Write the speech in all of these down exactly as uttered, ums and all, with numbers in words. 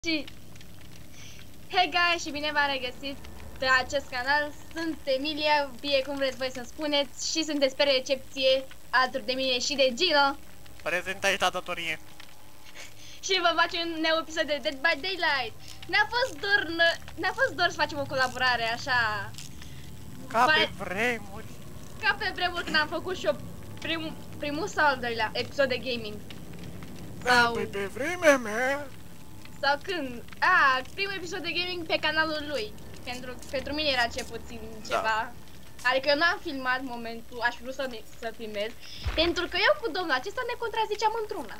Și hei guys și bine v-am regăsit pe acest canal. Sunt Emilia, fie cum vreți voi să spuneți, și sunteți pe recepție alături de mine și de Gino. Prezent aici la datorie. Și vă facem un nou episod de Dead by Daylight. Ne-a fost dor, ne-a fost dor să facem o colaborare așa. Ca Ba... pe vremuri. Ca pe vremuri când am făcut și eu prim, primul sau al doilea episod de gaming. Sau... Păi pe vremea mea. Sau când? A, primul episod de gaming pe canalul lui. Pentru, pentru mine era ce puțin ceva. Da. Adică eu n-am filmat momentul, aș vrea să, să filmez. Pentru că eu cu domnul acesta ne contraziceam într-una.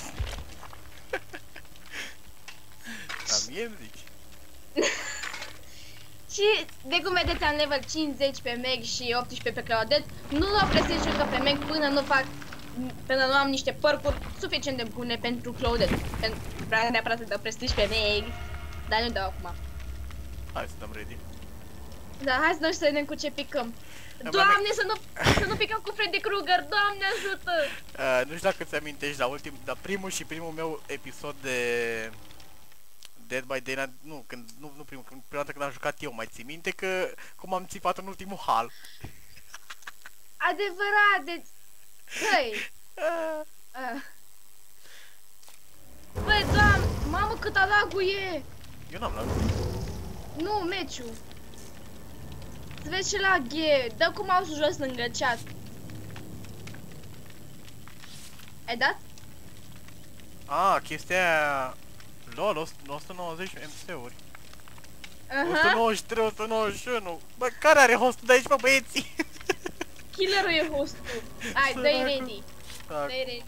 Dar mie îmi zici. Și de cum vedeți am level cincizeci pe Meg și optsprezece pe Claudette. Nu l-o prestez încă pe Meg până nu fac Până nu am niște părcuri suficient de bune pentru Claudette. Pentru vreau neapărat să dau prestige pe Meg, dar nu dau acum. Hai să dăm ready. Da, hai să dăm și să vedem cu ce picăm. Doamne, să nu, să nu picăm cu Freddy Krueger, Doamne ajută! Uh, nu știu dacă ți amintești la ultim, la primul și primul meu episod de Dead by Daylight, nu, când, nu, nu primul, când, prima dată când am jucat eu, mai ții minte că cum am țipat în ultimul hal. Adevărat, deci... Băi! Uh. Uh. Băi, Doamne, mamă cât lag e! Eu n-am lag. Nu, meciul. Să vezi ce lag e, dă cu mouse-ul jos lângă chat. Ai dat? Ah, chestia aia... Lol, o sută nouăzeci M C-uri. Uh-huh. o sută nouăzeci și trei, o sută nouăzeci și unu. Bă, care are hostul de aici, bă, băieții? Killerul e hostul. Hai, dă-i ready. Dă-i ready.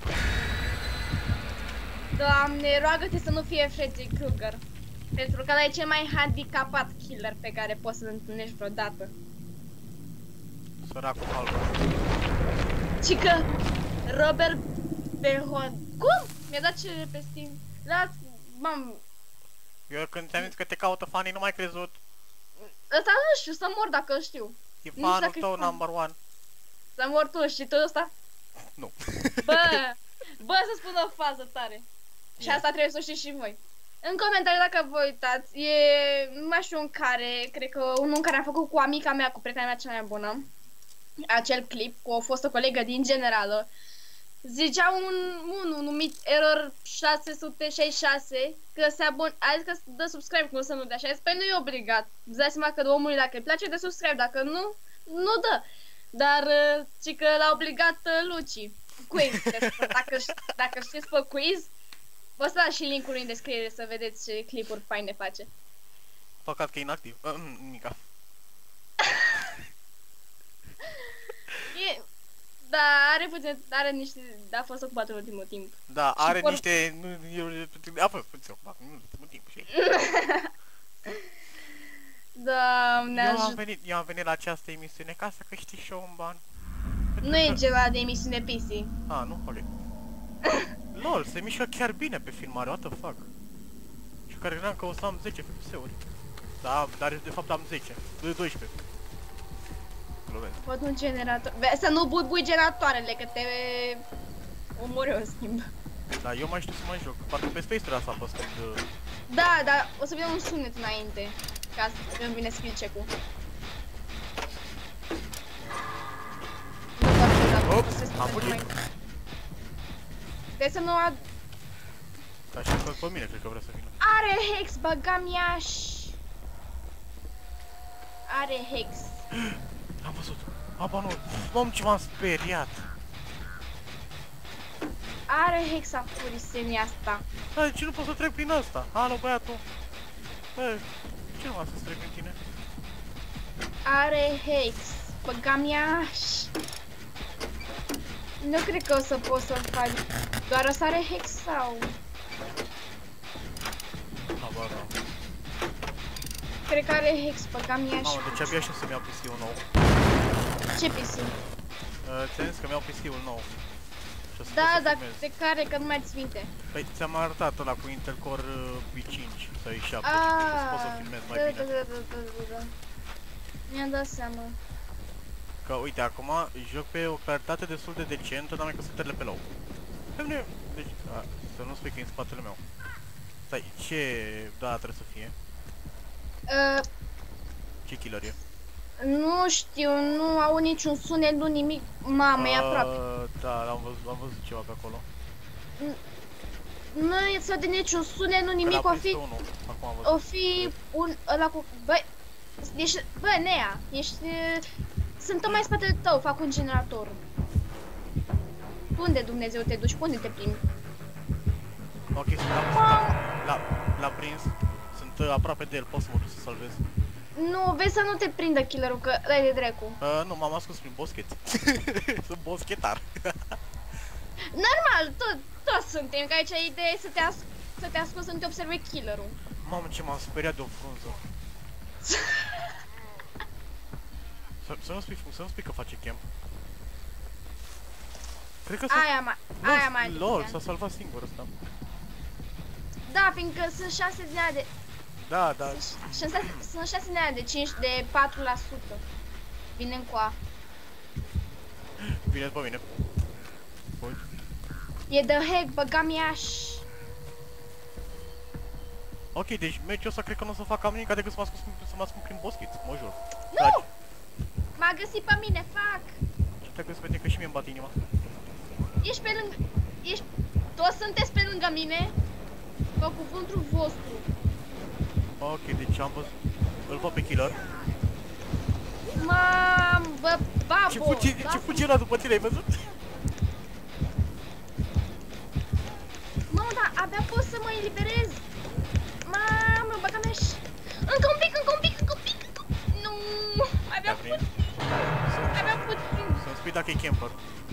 Doamne, roagă-te să nu fie Freddy Krueger. Pentru că ăla e cel mai handicapat killer pe care poți să-l întâlnești vreodată. Săracul Halva. Cică, Robert Behon. Cum? Mi-a dat cerere pe Steam. Las, mam. Eu când ți-am zis că te caută fanii, nu mai crezut. Ăsta nu știu, să mor dacă îl știu. E fanul tău number one. Să mor tu și tot ăsta? Nu. Bă, bă, să spun o fază tare. Și asta trebuie să o știți și voi. În comentarii dacă vă uitați, e nu mai știu în care, cred că unul în care am făcut cu amica mea, cu prietena mea cea mai bună, acel clip cu o fostă colegă din generală. Zicea un unul numit Error șase sute șaizeci și șase că se abon... a zis că dă subscribe, cum să nu dea, și a zis, păi nu e obligat. Îți dai seama că omului dacă îi place de subscribe, dacă nu, nu dă. Dar și că l-a obligat Luci. Quiz, dacă, dacă știți pe quiz, vă să dați și link-ul în descriere să vedeți ce clipuri faine face. Păcat că e inactiv. Uh, Mica. E... Da, are puțin, are niște, a fost ocupat în ultimul timp. Da, are por... niște, nu, eu, a fost puțin ocupat, nu, în ultimul timp și Doamne eu ajută. am venit, eu am venit la această emisiune ca să câștig și eu un ban. Nu e ceva de emisiune P C. Ah, nu? Ok. Lol, se mișcă chiar bine pe filmare, what the fuck. Și care credeam că o să am zece F P S-uri. Da, dar de fapt am zece, doisprezece. Văd un generator. Să nu bui generatoarele, că te omori eu în schimb. Da, eu mai știu să mai joc. Parcă pe Space trebuie să apăs când... Da, dar o să vedem un sunet înainte. Ca să îmi vine skill check-ul. Ops, am fugit. Trebuie să nu ad... Ca și că pe mine cred că vrea să vină. Are hex, băgam iaș. Are hex. Am văzut. Aba nu. Mamă, ce m-am speriat. Are hexa furisenia asta. Da, de ce nu pot să trec prin asta? Alo, băiatul. Bă, ce nu m-a să trec prin tine? Are hex, băgam iaș. Nu cred că o să pot să-l fac. Doar o să are hex sau... Aba da. Cred că are hex, băgam iaș. Mamă, deci abia și să-mi iau P C-ul nou. Ce P C? Uh, ți-am zis că mi-au P C-ul nou. Da, dar de care, că nu mai ți minte. Păi ți-am arătat ăla cu Intel Core uh, i cinci sau i șapte, Ah, să pot să filmez mai da, bine. Da, da, da, da, da, da. Mi-am dat seama. Că uite, acum joc pe o claritate destul de decentă, dar mai cu setările pe low. Deci, a, să nu spui că e în spatele meu. Stai, ce da trebuie să fie? Uh, Ce killer e? nu știu, nu au niciun sunet, nu nimic. Mamă, e aproape. Uh, da, am văzut, am văzut ceva pe acolo. Nu e de niciun sunet, nu nimic, o fi... Unul. Acum am văzut. O fi un... ăla cu... Bă, ești... Bă, Nea, ești... Sunt tot mai în spatele tău, fac un generator. Unde, Dumnezeu, te duci? Unde te plimbi? Ok, sunt la, la, la prins. Sunt uh, aproape de el, pot să mă duc să salvez. Nu, vezi să nu te prindă killerul, că ăla e de dracu. Uh, nu, m-am ascuns prin boscheți. Sunt boschetar. Normal, tot, toți suntem, că aici ideea e să te, as să te ascunzi, să nu te observe killerul. Mamă, ce m-am speriat de o frunză. Să, să nu spui, să nu spui că face camp. Cred că Aia mai, aia mai. Lol, s-a salvat singur ăsta. Da, fiindcă sunt șase din aia de... Da, da. Sunt, sunt șase din aia de cinci, de patru la sută. Vine încoa. Vine după mine. Uite. E de hack, băgam iaș. Ok, deci meciul ăsta cred că nu o să fac nimic decât să mă ascund, să mă ascund prin boscheți, mă jur. Nu! M-a găsit pe mine, fac! Ce te-a găsit pe tine, că și mie îmi bate inima. Ești pe lângă... Ești... Toți sunteți pe lângă mine? Pe cuvântul vostru. Ok, deci am văzut... Îl văd pe killer. Mam, bă, babo! Ce fugi, ce fugi ăla după tine, ai văzut? Mamă, da, abia pot să mă eliberez. Mamă, băga mea și... Încă un pic, încă un pic, încă un pic, încă... Nu, abia puțin. Abia puțin. Să-mi spui dacă e camper.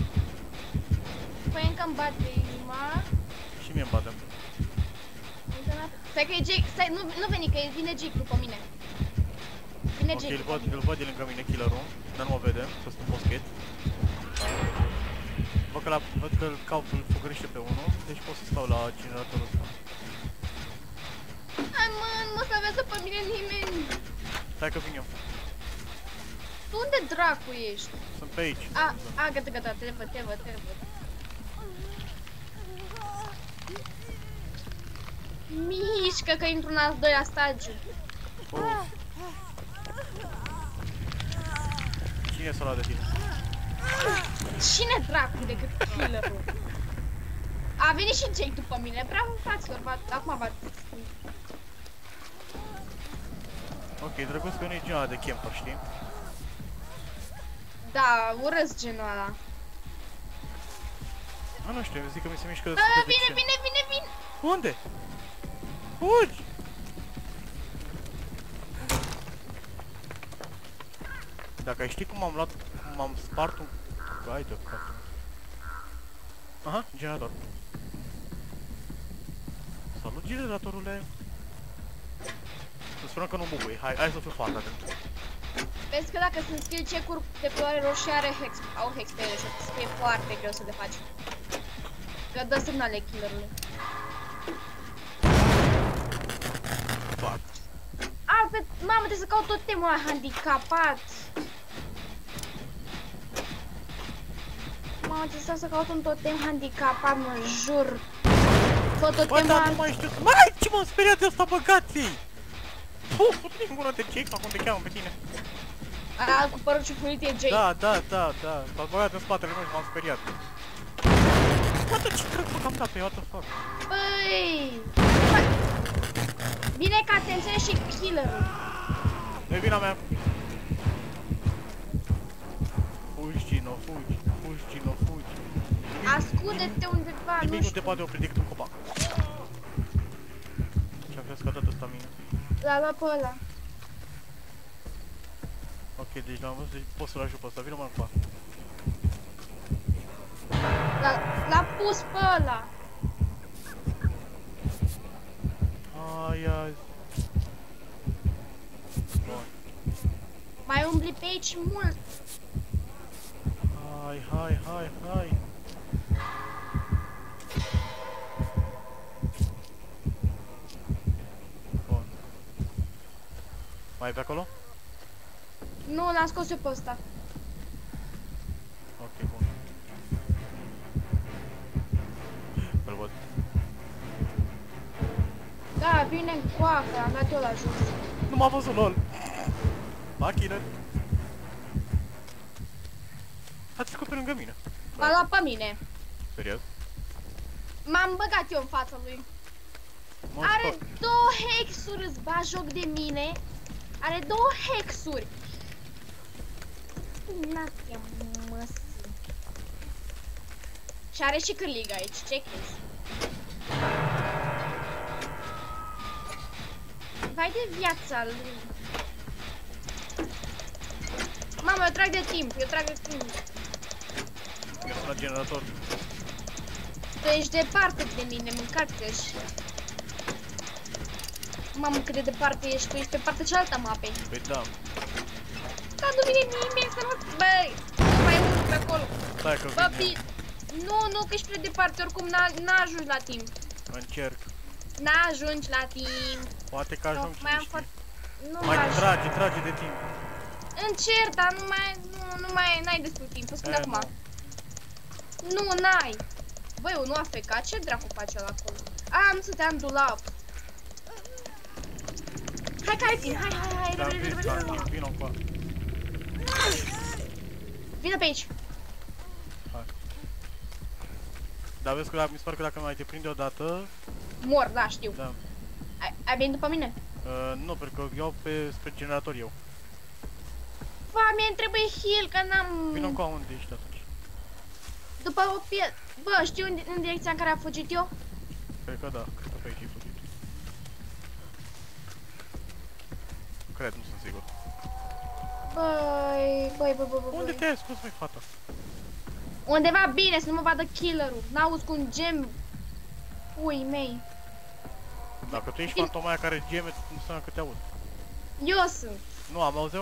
Păi încă-mi bate inima. Și mie îmi bate. Stai că e Jake, stai, nu, nu veni, că vine Jake după mine. Vine Ok, Jake îl după văd, mine. îl văd de lângă mine, killerul. Dar nu mă vede, să sunt boschet. Văd că, la, văd că îl caut, îl fugărește pe unul, deci pot să stau la generatorul ăsta. Hai mă, nu mă salvează pe mine nimeni. Stai că vin eu. Tu unde dracu ești? Sunt pe aici. A, a, gata, gata, te văd, te văd, te văd. Mișcă că intru în al doilea stagiu. Oh. Cine s-a luat de tine? Cine dracu decât killerul? A venit și Jake după mine, bravo fraților, bat, acum bat. Ok, drăguț că nu e genul ăla de camper, știi? Da, urăsc genul ăla. A, nu știu, zic că mi se mișcă A, destul de vine, decent. vine, vine, vine! Unde? Fugi! Dacă ai ști cum am luat, cum am spart un... Hai de cap. Aha, generator. Salut, generatorule! Să sperăm că nu bubui, hai, hai să fiu foarte atent. Vezi că dacă sunt skill check-uri de culoare roșie are hex, au hex pe ele și o să fie foarte greu să le faci. Că dă semnale killerului. Fuck. Altfel, mamă, trebuie să caut tot temul ăla handicapat. Mamă, trebuie să stau să caut un totem handicapat, mă jur. Tot Bă, totemul dar ăla... nu mai știu... Mai, ce m-am speriat de asta, băgații! Puf, putu din gură de Jake, sau cum te cheamă pe tine. Aia cu părul ciufulit e Jake. Da, da, da, da, s-a băgat în spatele meu și m-am speriat. What the, ce cred că am dat pe what the fuck? Băi! Bine că atenție și killerul. Nu-i vina mea. Fugi, Gino, fugi, fugi, Gino, fugi. Ascunde-te undeva, Nimic nu nu te știu. poate opri decât un copac. Ce-am crezut că a dat ăsta mine. L-a luat pe ăla. Ok, deci l-am văzut, deci pot să-l ajut pe ăsta, vină mă încoa. L-a pus pe ăla. Ai, ai. Bun. Mai umbli pe aici mult. Hai, hai, hai, hai. Bun. Mai e pe acolo? Nu, l-am scos eu pe ăsta. Ok, bun. Îl văd. Da, vine în coacă, am dat eu la jos. Nu m-a văzut, lol. Machină. A trecut pe lângă mine. M-a luat pe mine. Serios? M-am băgat eu în fața lui. Mă, Are stop. două hexuri, îți bagi joc de mine. Are două hexuri. N-a măs. Și are și cârligă aici, ce chestii. Vai de viața lui. Mama, eu trag de timp, eu trag de timp. Mi-a sunat generator. Tu ești departe de mine, mâncați-și. Mamă, cât de departe ești, tu ești pe partea cealaltă a mapei. Păi da. Da, nu vine nimeni să mă... Băi, mai urc pe acolo. Stai că Bă, vine. nu, nu, că ești prea departe, oricum n-ajungi la timp. Încerc. N-ajungi la timp. Poate că ajung, mai cine am știe. foarte... Nu Mai mai trage, trage de timp. Încerc, dar nu mai, nu, nu mai, n-ai destul timp, să spun E, acum. Nu, n-ai. Băi, eu nu a fecat, ce dracu face ăla acolo? A, nu stătea în dulap. Hai, hai, vin, hai, hai, hai, Da, repede, repede, vin, repede, da, repede. vino încoa. Vină pe aici. Hai. Dar vezi că mi se pare că dacă mai te prinde odată, Mor, da, știu. da. Ai, ai venit după mine? Uh, nu, pentru că iau pe spre generator eu. Ba, mie-mi trebuie heal, că n-am... Vino încoa unde ești atunci. După o pie... Bă, știu în, în direcția în care a fugit eu? Cred că da, cred că pe aici e fugit. Cred, nu sunt sigur. Băi, băi, băi, băi, băi. Unde te-ai ascuns, măi, fata? Undeva bine, să nu mă vadă killerul. N-auzi cu un gem. Ui mei. Dacă tu ești fantoma aia care geme, nu înseamnă că te aud. Eu sunt. Nu, am auzit.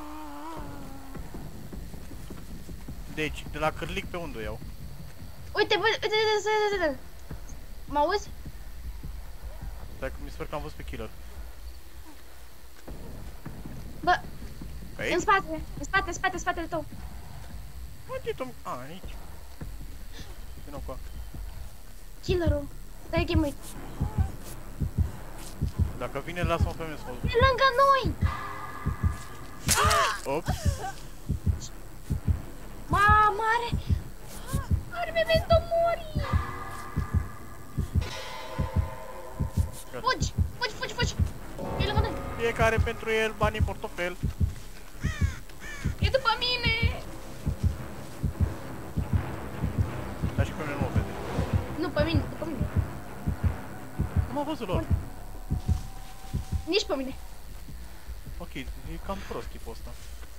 Deci, de la cârlic pe unde o iau? Uite, bă, uite, uite, uite, uite. Mă auzi? Stai că mi se pare că am văzut pe killer. Bă, Pe în aici? spate, în spate, în spate, în spatele tău. Unde tu? A, aici. Vino cu Killerul. Dai game uit. Dacă vine, lasă-mă pe mine să mă duc. E lângă noi. Ops. Mamă, are... Are memento mori. Gata. Fugi, fugi, fugi, fugi. E lângă noi. Fiecare pentru el, bani în portofel. E după mine. Dar și pe mine nu mă vede. Nu, pe mine, după mine. Nu m-a văzut lor. Nici pe mine. Ok, e cam prost tipul ăsta.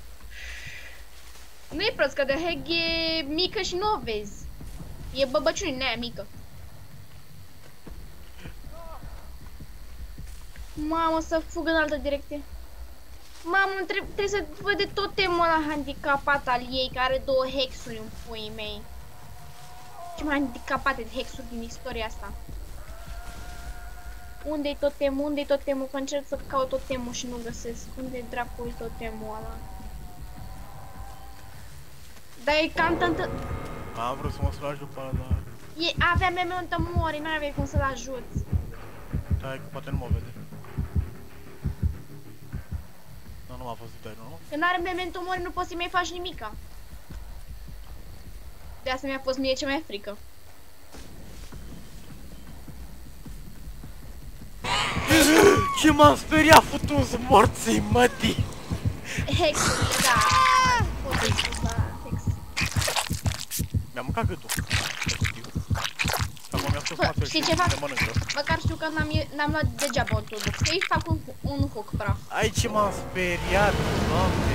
Nu e prost, că de heg e mică și nu o vezi. E băbăciune din aia mică. Mamă, să fugă în altă direcție. Mamă, trebuie, trebuie să văd de tot temul ăla handicapat al ei, care are două hexuri în puii mei. Ce mai handicapate de hexuri din istoria asta. Unde-i tot temul? Unde-i tot temul? Că încerc să caut tot temul și nu găsesc. Unde dracu-i tot temul ăla? Dar e cam tantă... Am vrut să mă slagi după ăla, dar... E, avea memento mori, n-aveai cum să-l ajuți. Stai că poate nu mă vede. Nu, nu m-a văzut, dar nu? Când are memento mori, nu poți să-i mai faci nimica. De asta mi-a fost mie ce mai frică. Ce m-am speriat, futu-s morții, mătii! Hexurile, da. Pot să-i spus la hex. Mi-am mâncat gâtul. Acum mi-a scos Bă, față știi și ce fac? ne mănâncă. Măcar știu că n-am luat degeaba un turbo. Să-i fac un, un hook praf. Ai ce m-am speriat, doamne!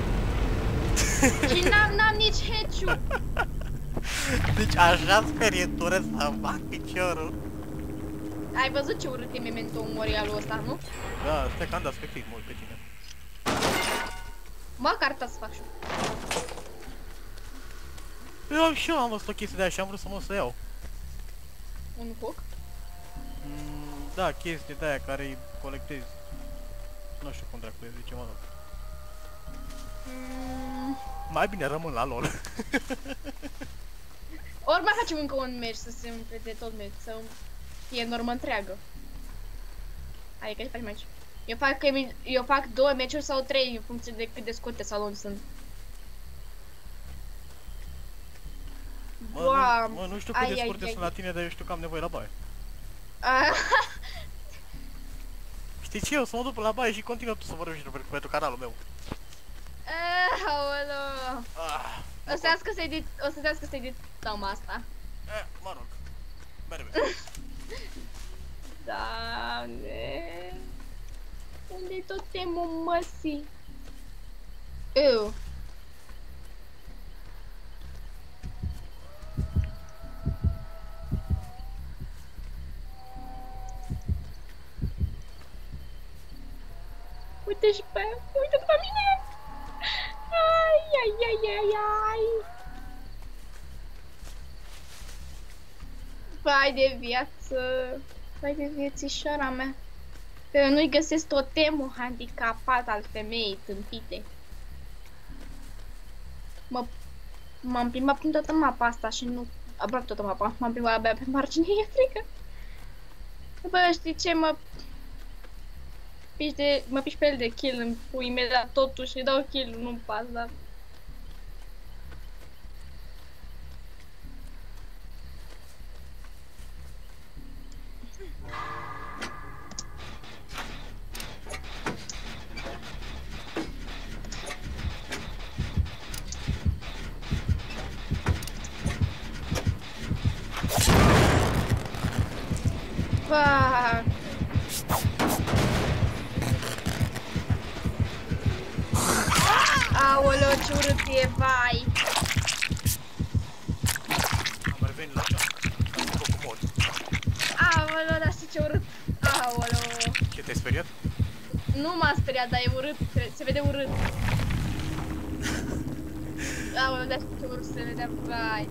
Și n-am nici headshot. Deci așa sperietură să-mi fac piciorul. Ai văzut ce urât e memento mori al ăsta, nu? Da, stai că am dat pe click mult pe tine. Măcar ta să fac și eu. Eu și eu am văzut o chestie de aia și am vrut să mă să iau. Un hook? Mm, da, chestie de aia care îi colectezi. Nu știu cum dracu e, zice mă rog. Mm. Mai bine rămân la lol. Ori mai facem încă un meci să se umple de tot meci, să fie normă întreagă. Hai, că faci meci. Eu fac, eu fac două meciuri sau trei în funcție de cât de scurte saloni sunt. Mă, Wow. nu, mă, nu știu cât Ai, de ai, scurte ai. sunt la tine, dar eu știu că am nevoie la baie. Știi ce? O să mă duc la baie și continuă tu să vorbești pentru canalul meu. Aoleu. Ah, O să trească să edit, o să trească să edităm asta. eh, mă rog. Merve. Doamne. Unde-i totemul măsii? Eu. Uite și pe, uite după mine! Ai, ai, ai, ai, ai! Vai de viață! Vai de viețișoara mea! Că nu-i găsesc totemul handicapat al femeii tâmpite. Mă... M-am plimbat prin toată mapa asta și nu... Aproape toată mapa. M-am plimbat abia pe margine, e frică. Bă, știi ce, mă... Piși de... Mă piși pe el de kill, îmi pui imediat totuși, îi dau kill, nu-mi pas, dar... Fuck. Aoleu, ce urât e, vai! Am revenit la Pokémon. Aoleu, dar știi ce urât? Aoleu! Ce, te-ai speriat? Nu m-a speriat, dar e urât, se, se vede urât. Aoleu, dar știi ce urât se vedea, vai!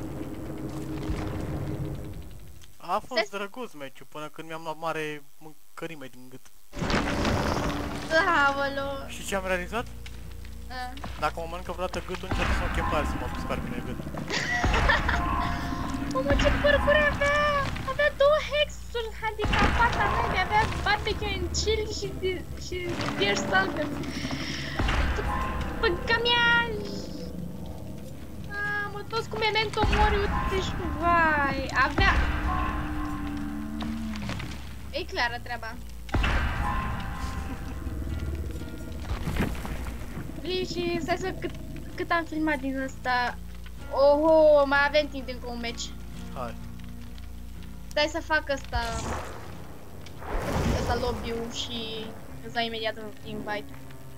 A fost drăguț meciul, până când mi-am luat mare mâncărime din gât. Aoleu! Și ce am realizat? A. Dacă mă mănâncă vreodată gâtul, încerc să mă chem pe alții să mă sparg bine gât. Omul, ce părcuri avea! Avea două hexuri handicapate, avea, avea barbecue and chill și, și deer stalker. Păcămiaj! Ah, mă, toți cu memento mori, uite și vai! Avea... E clară treaba. Și stai să cât, cât am filmat din ăsta. Oho, mai avem timp încă un meci. Hai. Stai să fac ăsta. Ăsta lobby-ul și îți dau imediat un invite.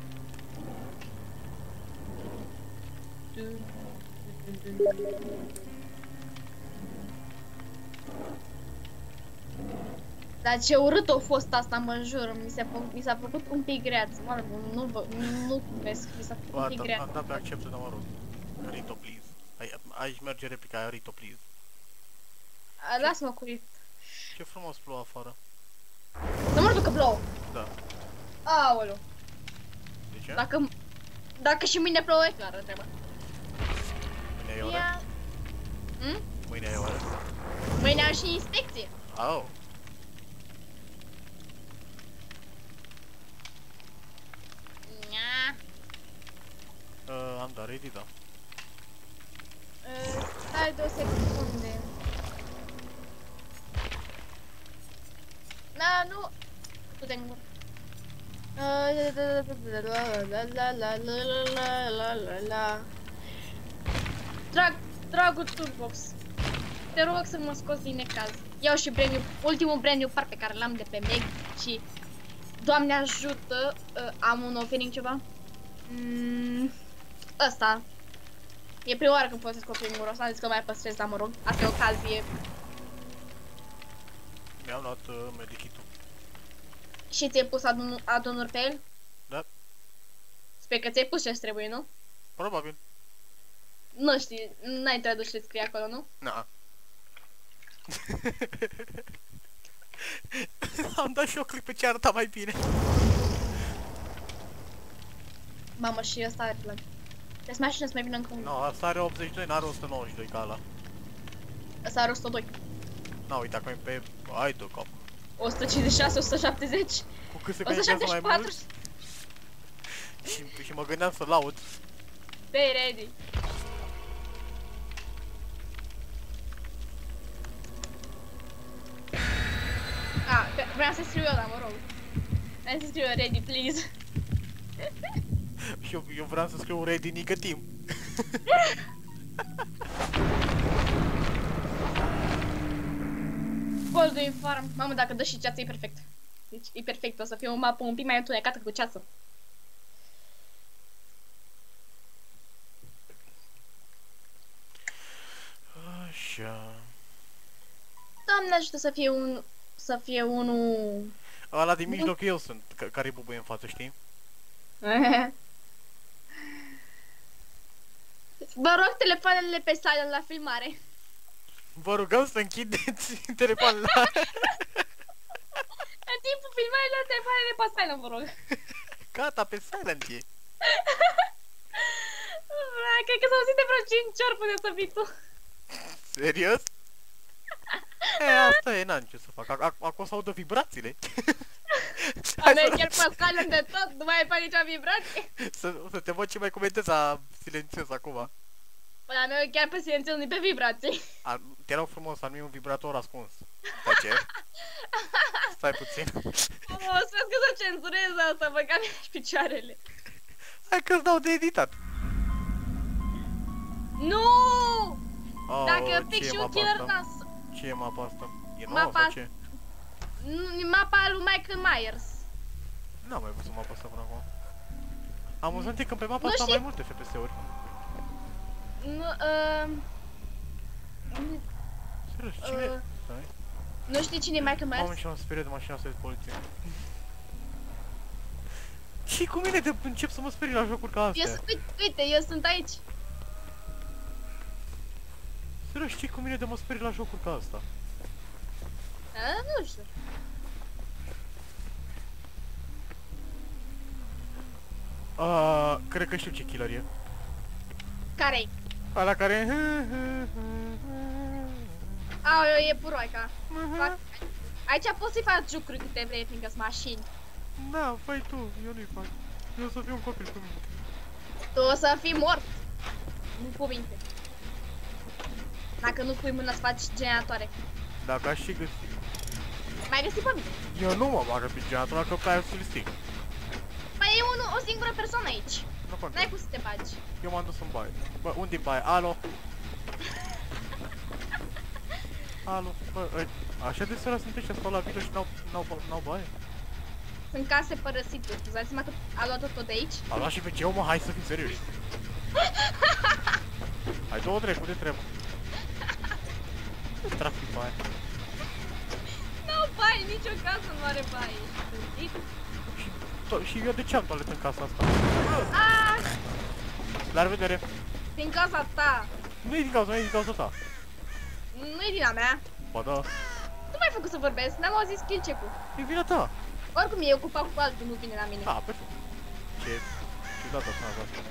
Dar ce urât a fost asta, mă jur, mi s-a făcut, mi s-a făcut un pic greață, mă rog, nu vă, nu vezi, mi s-a făcut un pic greață. Am dat pe accept, dar mă rog. Rito, please. Ai, aici merge replica aia, Rito, please. Lasă-mă cu Rito. Ce frumos plouă afară. Nu mă duc că plouă. Da. Aoleu. De ce? Dacă, dacă și mâine plouă, e clară treaba. Mâine e ore? Ia. Hm? Mâine e ore? Mâine am și inspecție. Au. Ia. Uh, am dat ready, da. Uh, stai două secunde. Na, nu. Du-te în gură. Drag, dragul Turbox, te rog să mă scoți din necaz. Iau și brand new, ultimul brand new par pe care l-am de pe Meg și Doamne ajută, uh, am un offering ceva. Mm, ăsta. E prima oară când folosesc offeringul ăsta, am zis că mai păstrez, dar mă rog, asta e ocazie. Mi-am luat uh, medichitul. Și ți-ai pus adun adunuri pe el? Da. Sper că ți-ai pus ce trebuie, nu? Probabil. Nu știi, n-ai tradus ce scrie acolo, nu? Na. Am dat și o clipă ce arăta mai bine. Mamă, și ăsta are plan. Trebuie să mai așteptăm să mai vină încă unul. No, asta are optzeci și doi, n-are o sută nouăzeci și doi ca ăla. Ăsta are o sută doi. Na, uite, acum e pe... Hai tu, cap. o sută cincizeci și șase, o sută șaptezi. Cu cât se o sută conectează șaptezeci mai și patru. mult. Și, și mă gândeam să laud. Stay ready. Ah, vreau să scriu eu, dar mă rog. Vreau să scriu eu ready, please. Și eu, eu vreau să scriu ready nică timp. Golduin Farm. Mamă, dacă dă și ceață e perfect. Deci e perfect, o să fie o mapă un pic mai întunecată cu ceață. Așa. Doamne ajută să fie un... să fie unul... Ăla din mijloc eu sunt, ca- care bubuie în față, știi? Vă rog telefoanele pe silent la filmare. Vă rugăm să închideți telefonul la... În timpul filmării la telefoanele pe silent, vă rog. Gata, pe silent e. Cred că s-au auzit de vreo cinci ori până să fii tu. Serios? E, asta e, n-am ce să fac. Ac- ac- Acum să audă vibrațiile. A merge chiar pe silent de tot, nu mai e pe nicio vibrație. Să, să te văd ce mai comentezi a silențios acum. Păi la meu chiar pe silențios, nu pe vibrații. A, te rog frumos, am eu un vibrator ascuns. Stai ce? Stai puțin. O să vezi că să cenzurez asta, vă cam și picioarele. Hai că-ți dau de editat. Nu! Oh, Dacă pic ce și e un mapa killer asta? nas... Ce e mapa asta? E nouă Mapa sau ce? Nu, e mapa lui Michael Myers. N-am mai văzut mapa asta până acum. Amuzant e că pe mapa Nu asta au știi- mai multe F P S-uri. Nu, uh... Serios, cine? Uh, Stai. Nu știi cine e Michael Mamă, Myers? ce m-am speriat de mașina asta de poliție. Și cu mine de încep să mă sperii la jocuri ca Eu astea. sunt, uite, uite, eu sunt aici. Serios, știi cu mine de mă sperii la jocuri ca asta. A, nu știu. Uh, cred că știu ce killer e. Care-i? Ala care... Aoleu, e puroica. Fac... Aici poți să-i faci lucruri câte vrei, fiindcă sunt mașini. Da, fai tu, eu nu-i fac. Eu o să fiu un copil cu mine. Tu o să fii mort. Nu cuvinte. Dacă nu pui mâna să faci generatoare. Dacă aș și găsi. Mai găsi pe mine. Eu nu mă bagă pe generator, că pe aia să-l stic. Mai e unul, o singură persoană aici. Nu N-ai contează. cum să te bagi. Eu m-am dus în baie. Bă, unde-i baie? Alo? Alo? Bă, ă, așa de seara sunt ăștia, stau la vilă și n-au, n-au, n-au baie? Sunt case părăsite. Îți dai seama că a luat tot de aici? A luat și pe ceu, mă, hai să fim serioși. Hai, două drept, unde trebuie? Trag fi baie. Nu, baie, nicio casă nu are baie. Știi? Și, to- și eu de ce am toaletă în casa asta? Ah, La revedere! din casa ta. Nu e din cauza, nu e din cauza ta. Nu e din a mea. Ba da, Tu m-ai făcut să vorbesc, n-am auzit skill check-ul. e vina ta. Oricum e ocupat cu altul, nu vine la mine. A, perfect. Ce ciudată sună asta.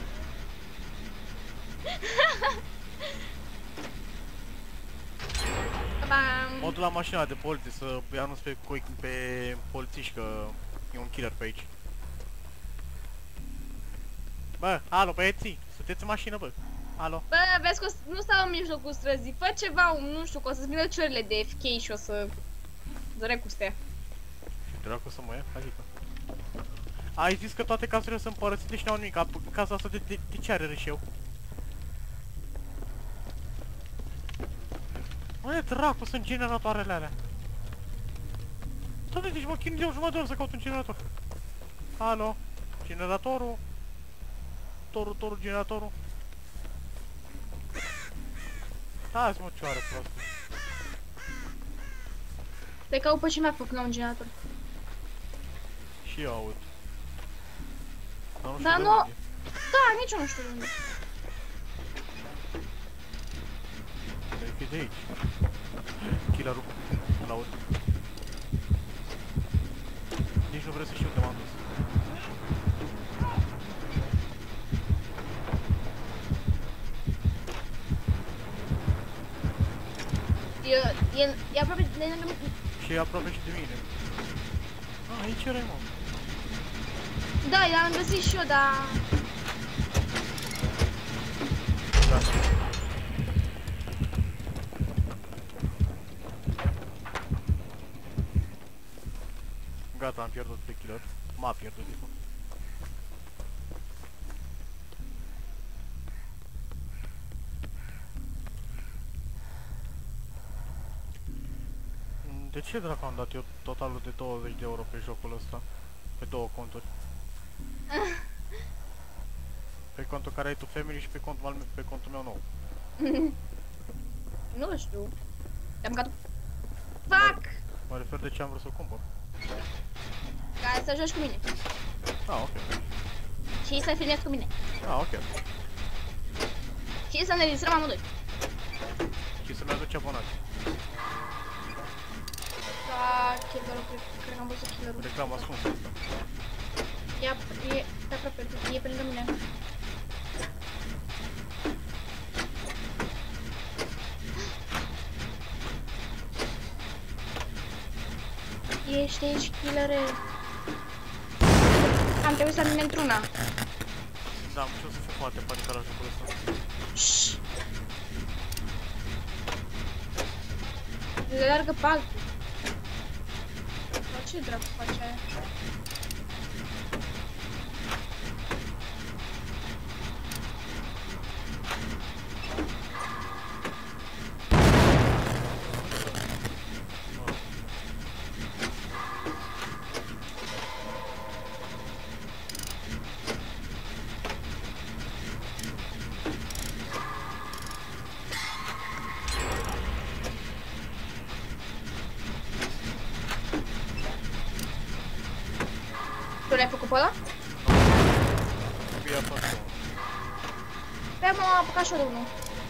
Bam. Mă duc la mașina de poliție să îi anunț pe, coi- pe polițiști că e un killer pe aici. Bă, alo, băieții, sunteți în mașină, bă? Alo? Bă, vezi că o să- nu stau în mijlocul străzii. Fă ceva, un- nu știu, că o să-ți vină ciorile de F K și o să... Zărecuste. Dracu să mă ia? Adică. Ai zis că toate casurile sunt părăsite și n-au nimic. Ap- Casa asta de, de, de ce are rășeu? Mă, dracu, sunt generatoarele alea. Doamne, deci mă chinui de o jumătate de oră să caut un generator. Alo? Generatorul? Torul, torul, generatorul? Hai mă, cioară prostă. Te caut pe și mi-a făcut la un generator. Și eu aud. Dar Dar știu de nu- unde. Da, nici eu nu știu de unde. Cred că e de aici. Killerul. Îl aud. Nici nu vreau să știu unde m-am dus. E, e, e aproape de lângă mine. Și e aproape și de mine. Aici erai, mă. Da, i-am găsit și eu, dar... Gata. Gata, am pierdut pe killer. M-a pierdut, de fapt. De ce dracu am dat eu totalul de douăzeci de euro pe jocul ăsta? Pe două conturi. Pe contul care ai tu family și pe contul, al meu, pe contul meu nou. Nu știu. Te-am mâncat. Fuck! Mă refer de ce am vrut să o cumpăr. Ca să joci cu mine. Ah, ok. Și să filmezi cu mine. Ah, ok. Și să ne distrăm amândoi. Și să-mi aduci abonați. Da, killerul, cred, cred că am văzut killerul. Reclamă ascunsă asta. Ia, e pe aproape, e pe lângă mine. Ești aici, killere. Am trebuit să alim într-una. Da, am știut să fiu foarte panicat la jocul ăsta. Shhh. Le largă pe altul. Dar ce dracu face aia? Tu l-ai făcut pe ăla? Trebuie a fost unul. Pe m-am apucat și eu de unul.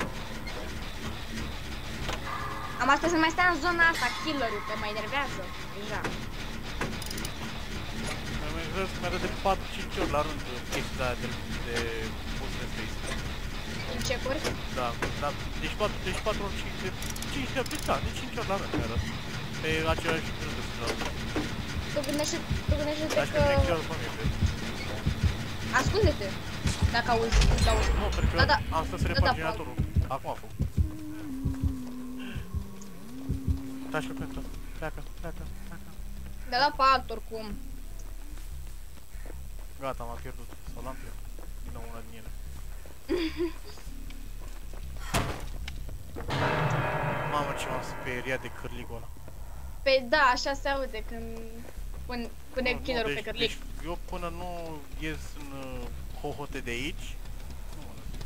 Am asta să mai stea în zona asta, killerul, că mă enervează deja. Mi-am enervat că mi-a dat de patru cinci ori la rând chestia aia de, de post de face. În cecuri? Da, da, deci patru, deci patru ori cinci, de cinci ori, da, de cinci ori la rând mi-a dat. Pe același rând de sus. Tu gândește-te tu gândește-te Dar și că... că mi-e chiar pe mine, cred. Ascunde-te, dacă auzi, când auzi. Nu, pentru că Da, da. am stat să Da, repar da, generatorul. Acum a făcut. Taci pe pentru. Pleacă, pleacă, pleacă. De la pe alt oricum. Gata, m-a pierdut. Sau l-am pierdut. Din nou una din ele. Mamă, ce m-am speriat de cârligul ăla. Păi da, așa se aude când pun, pune Nu, nu, killerul deci, pe cârlig. deci eu până nu ies în uh, hohote de aici, nu mă las.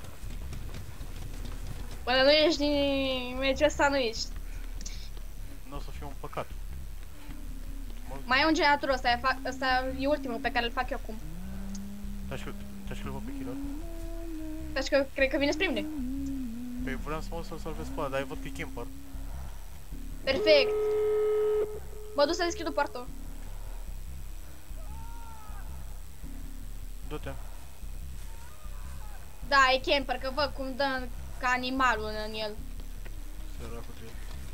Până nu ești din meciul ăsta, nu ești. Nu o să fie un păcat. Mă... Mai e un generator ăsta, e fa- ăsta e ultimul pe care îl fac eu acum. Taci că-l văd pe killer. Deci că cred că vine spre mine. Păi vreau să mă să-l salvez pe ăla, dar eu văd că e camper. Perfect. Mă duc să deschid o poartă. Du-te. Da, e camper, că văd cum dă ca animalul în el. Săracul de el.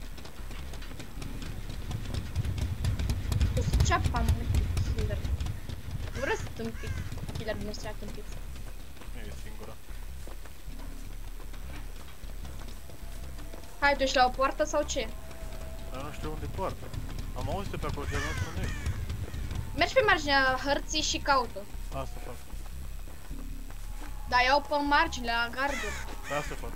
Ce-apa, mă, killer. Nu vreau să tâmpic. Killer din ăștia tâmpic. Nu e singura. Hai, tu ești la o poartă sau ce? Dar nu știu unde poartă. Am auzit-o pe acolo, dar nu știu unde e. Mergi pe marginea hărții și caută. Asta fac. Da, iau pe margine, la garduri. Da, asta fac.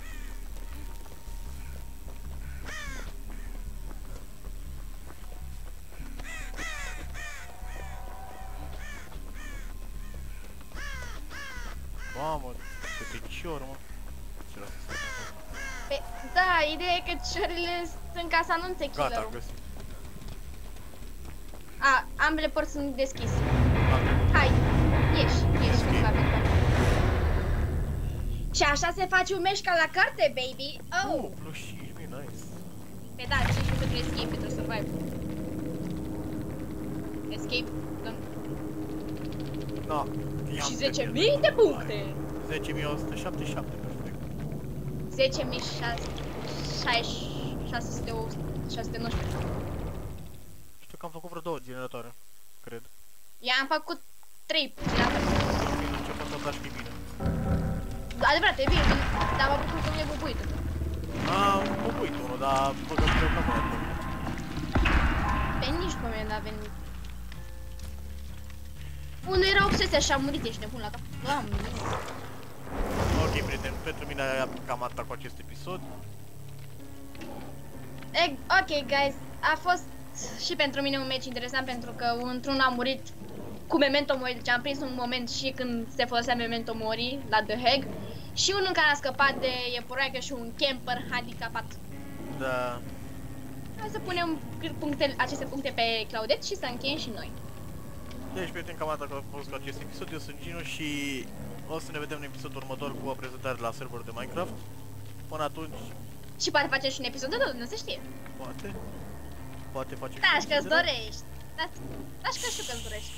Mamă, câte ciori, mă. Ce lasă să fac? Pe, da, ideea e că ciorile sunt ca să anunțe Gata, am killerul. găsit. A, ambele părți sunt deschise. Am. Hai, ieși, ieși, Ok. okay. Și așa se face un meci ca la carte, baby. Oh! Oh, plus cinci mii, nice. Pe da, cinci pentru escape, pentru survive. Escape, dăm. Da. Și zece mii de puncte. zece mii o sută șaptezeci și șapte, perfect. zece mii șase sute nouăsprezece. Știu că am făcut vreo două generatoare. cred. I-am făcut trei. I-am făcut. Ce a fost așa bine. Adevărat, e bine, dar m-a bucurit că nu e bubuit. Am bubuit unul, dar băgăm pe una mână. Pe nici pe mine n-a venit. Unul era obsesia și a murit, ești nebun la cap. Doamne. Ok, prieteni, pentru mine a cam atât cu acest episod. E, ok, guys, a fost și pentru mine un match interesant pentru că într-un a murit cu Memento Mori, deci am prins un moment și când se folosea Memento Mori la The Hague și unul care a scăpat de iepuraie și un camper handicapat. Da. Hai să punem punctele, aceste puncte pe Claudet și să încheiem și noi. Deci, prieteni, cam atât a fost cu acest episod. Eu sunt Gino și o să ne vedem în episodul următor cu o prezentare la server de Minecraft. Până atunci... Și poate facem și un episod de tot, nu se știe. Poate. Poate facem Da, și și că-ți un episod de dorești. Da, da, și că știu că-ți dorești.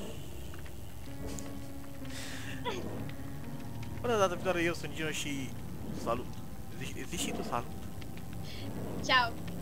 Până data viitoare, eu sunt Gino și salut. Zici, zici și tu salut. Ciao.